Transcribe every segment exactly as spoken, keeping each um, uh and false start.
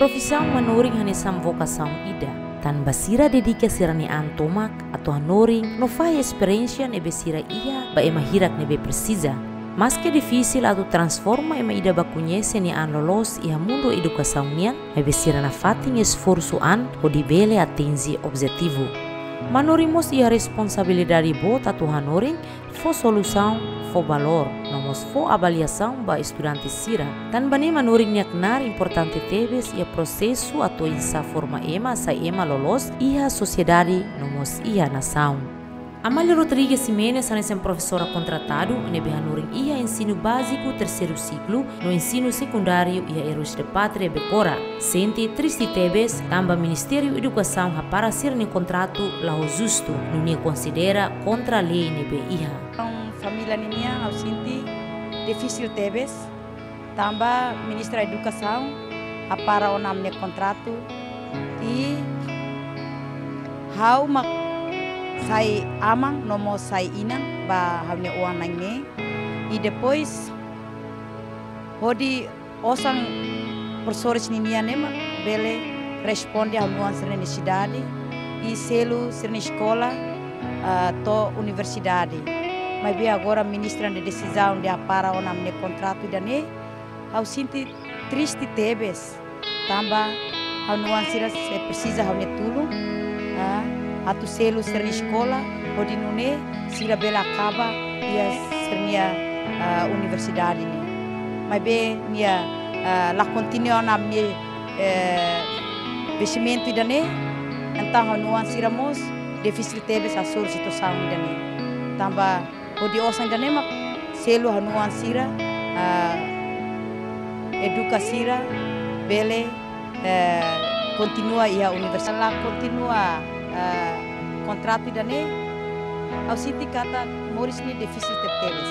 Profissão manoring hanesam vocação ida. Tan basira dedika sirani antomak atau hanoring no faz experiência nebe sira ia ba ema hirak nebe precisa. Mas que difícil atau transforma ema ida ba conhece ni an lolos ia mundo educação nian, nebe sira na fating esforço an o dibele atingi objetivo. Manorimos ia responsabilidade bota tu hanoring fo solução fo valor, nomos fo avaliação ba estudante sira. Tan bani manoring niaknar importante tebes ia processo atau insa forma ema sa ema lolos ia sociedade nomos ia nação. Amália Rodrigues Jimenez é professora contratado nebe hanoring ia ensino básico terceiro ciclo no ensino secundário ia Heróis de Pátria Becora. Sente triste tebes tamba Ministério Educação para ser nem contrato lao justo no nie considera contra a lei nebe ia. Família minha ao senti difícil tebes tamba Ministra Educação para o nome contrato e how mak sai amang nomo sai inang ba hanya uang nangme e depois hodi osang professores ninia nema bele responde a nuances necessidade e selo ser na escola uh, to universidade mas bem agora ministra de decisão de para o nome contrato da ne ao sinti triste tebes tamba a nuances se precisa a ne tulo uh, atu selo ser na escola odi nune sira bela acaba ia sernia uh, universidade ne mas bem minha uh, la continua na minha uh, vestimento da ne então a nuances ramos difícil tebes a sua situação da ne tamba odi osang da ne mak selo a nuances uh, edukasira bele uh, continua ia universidade la continua Uh, contrato da ne ao sindicato moris ni difícil teteles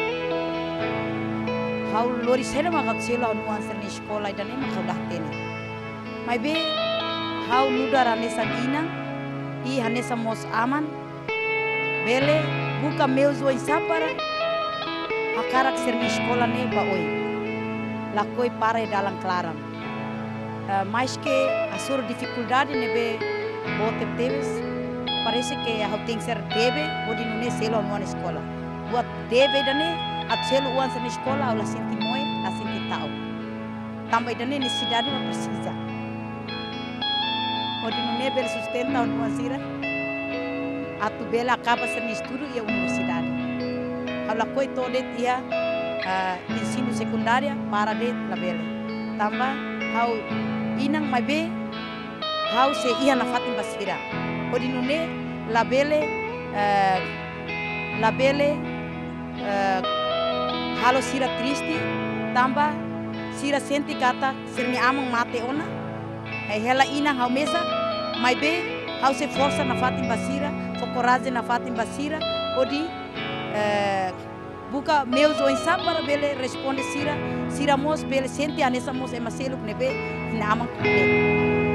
how loris hera magat selo nuances na escola da ne makadah tene mas be how nudara nessa gina e hanesa mos aman bele buka meus oi sapara hakarak ser na escola ne ba oi lakoi para dalam klaram uh, mais que a sua dificuldade ne be bote teves parece que a tem que ser deve pode não é selo na escola buat deve dane at selo uan na escola aula senti moi la senti tau também dane necessidade não precisa pode não é bel sustenta uma sira atu bela acaba ser no estudo e a universidade aula coi todo dia uh, ensino secundária para de la bela tamba how inang mai be how se ia na fatin basira odi nune labele uh, labele uh, halo sira triste tamba sira senti kata sirni amang mate ona hai hela ina how mesa mai be how se força na fatin basira focoraze na fatin basira odi uh, buka meus o para bele responde sira sira mos bele senti anesa mos emaselo nebe na amang be.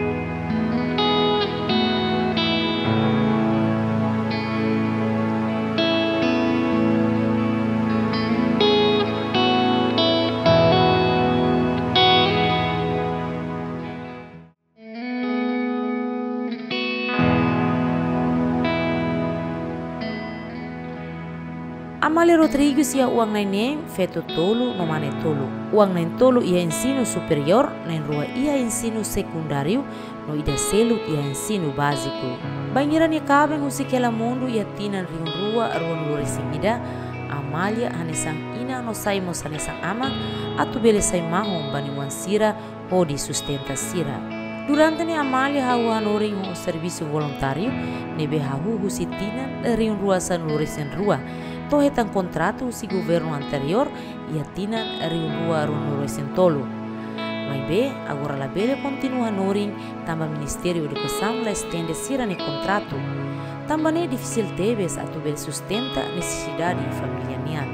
Amália Rodrigues ia uang naine feto tolo no mane tolo. Uang nain tolo ia ensino superior, nain rua ia ensino secundário, no ida selu ia ensino básico. Bangiran ia kabeng usikela mundo ia tinan riun rua ruan luresing ida, Amália hanesang ina no saimos hanesang ama, atu bele sai mahom bani wan sira o di sustenta sira. Durante ne Amália hau hanoring ho serviço voluntário, nebe hau husitinan riun rua san luresing rua, tohe tan contrato si governo anterior e atinan riun rua ruan tolo. Mas be, agora la bele continua noring tamba Ministério Educação la estende sira ne contrato. Tamba ne difícil tebes atu bele sustenta necessidade de família nian.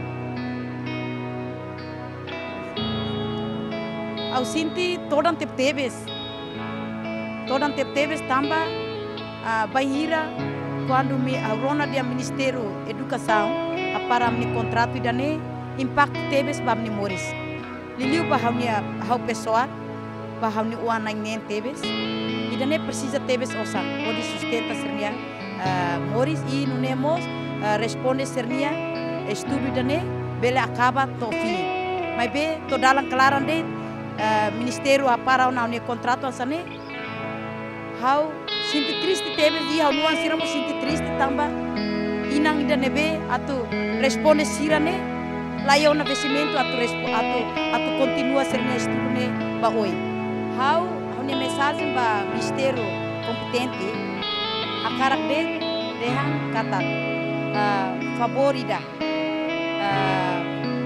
Au sinti todan tep tebes. Todan tep tebes tamba uh, bahira quando me arona dia Ministério Educação para me contrato e dane impacto tebes bam ni moris liliu ba hamnia hau pessoa bahau ni uan nang nen tebes idane precisa tebes osa odi sustenta sernia uh, Moris i nunemos uh, responde sernia estudo dane bele acaba to fim mai be to dalam kelaran de uh, ministério apara na ne contrato asane hau sinti triste tebes i hau nuan siramo sinti triste tamba inang idane be atu responde sirane layo na vestimento atu atu atu continua sernia estudo ne ba oi hau hau ne mensagem ba ministério competente akarak de dehan kata uh, favorida uh,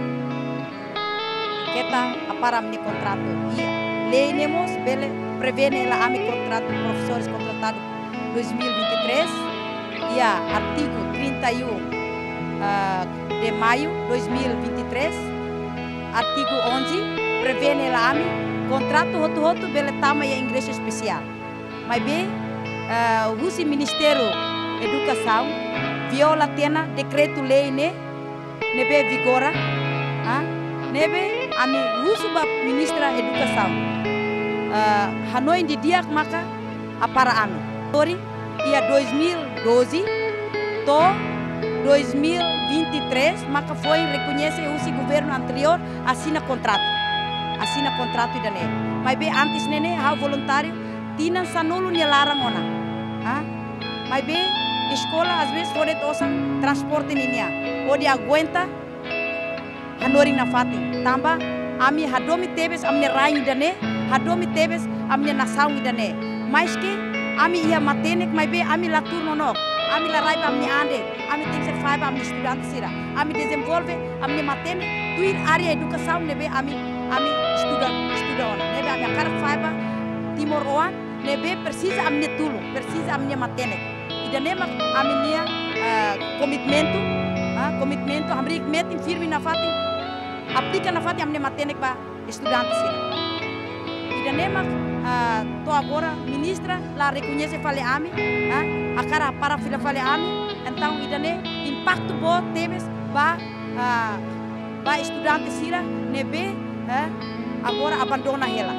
kita apara mini contrato ia lei nemos bele prevene la ami contrato professores contratado dois mil e vinte e três ia artigo trinta e um uh, de maio dois mil e vinte e três artigo onze prevene la ami contrato hotu-hotu bele tama ya igreja especial mas bem uh, o Ministério Educação viola tena decreto lei ne nebe vigora ah nebe ami usu ba ministra Educação uh, Hanoi di diak maka apara ami tori ia dois mil e doze to dois mil e vinte e três maka foi reconhece o governo anterior assina contrato assina contrato idane mas be antes nene ha voluntário tinan sanulu nya larang ona ah mas be escola às vezes pode tosang transporte ninia odi aguenta hanori na fati tamba ami hadomi tebes amne rain idane hadomi tebes amne nasau idane mas que ami ia matenek mas be ami latur nonok ami la raiba amne ande ami tem ser faiba amne estudante sira ami desenvolve amne matenek tuir área educação nebe ami ami estuda estuda ona nebe ami akar faiba timor oan nebe precisa amne tulu precisa amne matenek idane mak ami nia uh, komitmento ah komitmento amri metin firme na fati aplica na fati amne matenek ba estudante sira idane mak uh, to agora ministra la reconhece fale ami ah akara para fila fale ami então idane impacto bo tebes ba uh, ba estudante sira nebe eh, agora abandona ela.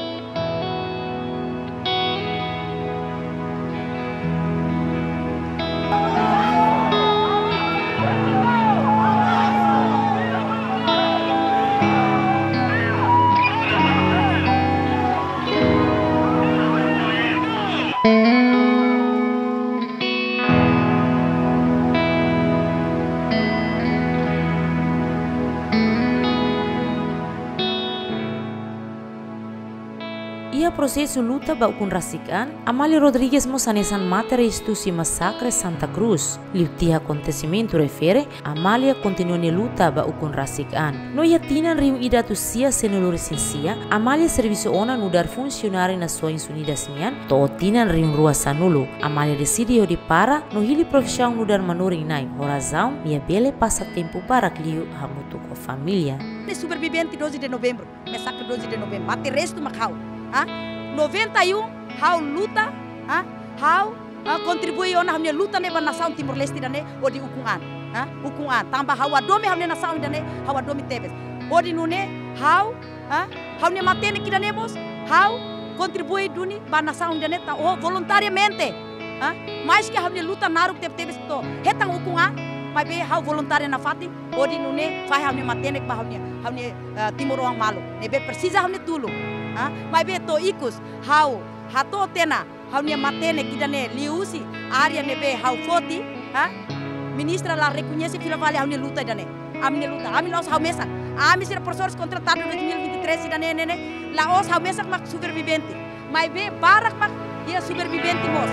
Ia prosesso luta ba ukun rasikan, Amalia Rodrigues mosanesan matéria estusi massacre Santa Cruz. Liutia acontecimento refere, Amalia continua ne luta ba ukun rasikan. No ia tinan riu ida tu sia senulu resensia, Amalia serviço ona nudar funcionário na sua insunidas mian, to tinan riu rua sanulu. Amalia decide di para, no hili profissão nudar manuring nai, horazão, mia bele passa tempo para clio hamutu com família. Sobrevivente doze de novembro, massacre doze de novembro, mate resto macau. Ah, noventa e um, how luta, ah, how ah, contribui ona hamne luta ne nação Timor Leste dane odi ukungan, ah, ukungan. Tambah how adome hamne nação dane how adome tebes. Odi nune how, ah, hamne matene kita nemos, how contribui duni ba nação dane ta oh voluntariamente, ah, mais que hamne luta naruk teb tebes to, hetang ukungan. Mas be how voluntário na fati, odi nune fai hamne matene ba hamne hamne uh, Timor orang malu. Nebe precisa hamne tulu. Ah, mas be to ikus how hato tena how ne matene kidane liusi área nebe how foti ah ministra la reconhece fila vale how ne luta dane amne luta ami los how mesa ami ser professores contratado em dois mil e vinte e três dane nene la os how mesa mak supervivente mas be barak mak ia supervivente mos.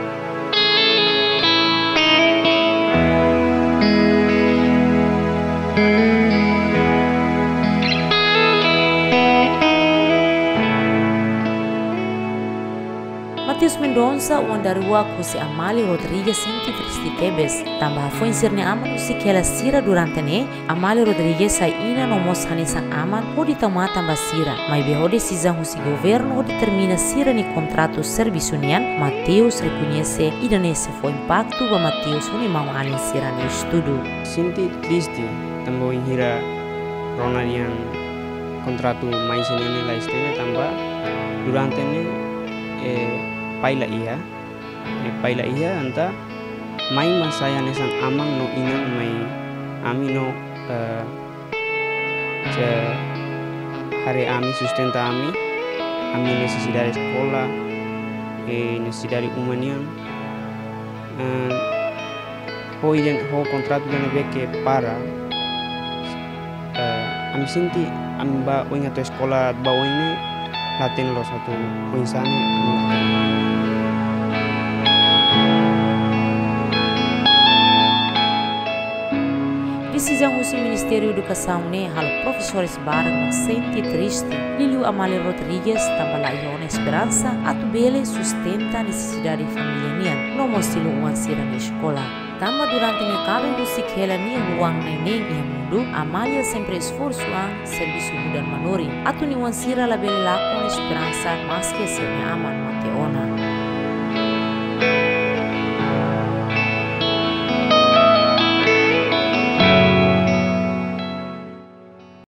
Matius Mendonça o andarua com se Amalia Rodrigues senti triste tebes. Tambah foi inserne aman se que ela sira durante ne Amalia Rodrigues sai ina no mos hanesan aman hodi tama tamba sira. Mas be hodi decisão se governo hodi termina sira ni contrato serviço nian Mateus reconhece ida nesse foi impacto ba Mateus honi mau anin sira ni estudo. Senti triste tambo inhira ronarian contrato mais ini la estene tambah durante ini eh, paila iya eh, paila iya anta mai masaya nesan amang no inang mai ami no uh, ce hari ami sustenta ami ami necessidade sekolah e necessidade humanian uh, ho iden ho contrato dena beke para uh, ami sinti ami ba oinga to sekolah ba oinga latin lo satu oinsane Decisão do Ministério da Educação ne hal professores barang mas senti triste. Liliu Amalia Rodrigues tambah la iona esperança atu bele sustenta necessidade família nian no mostilo uang sira na escola. Tambah durante ne cabe musik hela ni uang neneng ia mundo Amalia sempre esforço ang serviço mudan manori atu ni uang sira la bele lakon esperança mas que se me aman mateona.